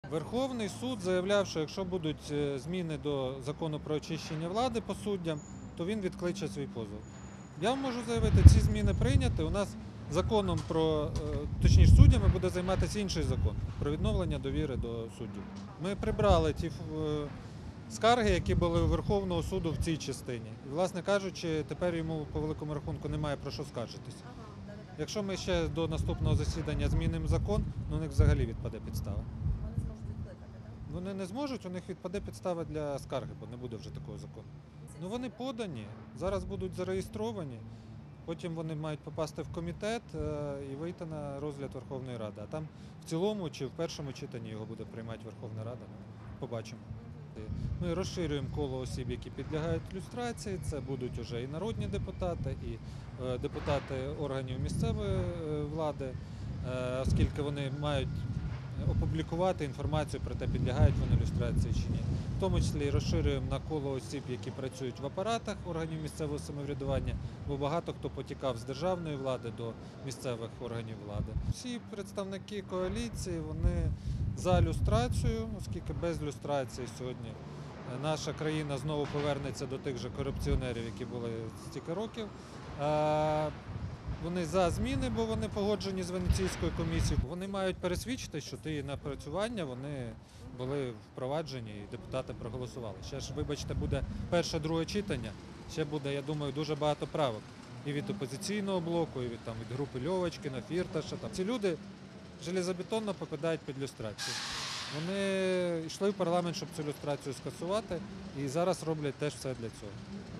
Верховний суд заявляв, що якщо будуть зміни до закону про очищення влади по суддям, то він відкличе свій позов. Я вам можу заявити, ці зміни прийняті. У нас законом точніше, суддями буде займатися інший закон про відновлення довіри до суддів. Ми прибрали ті скарги, які були у Верховного суду в цій частині. І, власне кажучи, тепер йому по великому рахунку немає про що скаржитися. Якщо ми ще до наступного засідання змінимо закон, у них взагалі відпаде підстава. Вони зможуть відкликати, так? Вони не зможуть, у них відпаде підстава для скарги, бо не буде вже такого закону. Ну вони подані, зараз будуть зареєстровані, потім вони мають попасти в комітет і вийти на розгляд Верховної Ради. А там в цілому чи в першому читанні його буде приймати Верховна Рада. Побачимо. Ми розширюємо коло осіб, які підлягають люстрації. Це будуть вже і народні депутати, і депутати органів місцевої влади, оскільки вони мають опублікувати інформацію про те, підлягають вони люстрації чи ні. В тому числі і розширюємо на коло осіб, які працюють в апаратах органів місцевого самоврядування, бо багато хто потікав з державної влади до місцевих органів влади. Всі представники коаліції, вони за люстрацію, оскільки без люстрації сьогодні наша країна знову повернеться до тих же корупціонерів, які були стільки років. Вони за зміни, бо вони погоджені з Венеційською комісією. Вони мають пересвідчити, що ті напрацювання вони були впроваджені і депутати проголосували. Ще ж, вибачте, буде перше-друге читання, ще буде, я думаю, дуже багато правок. І від опозиційного блоку, і від групи Льовочкіна, Фірташа. Ці люди железобетонно попадають під люстрацію. Вони йшли в парламент, щоб цю люстрацію скасувати, і зараз роблять теж все для цього.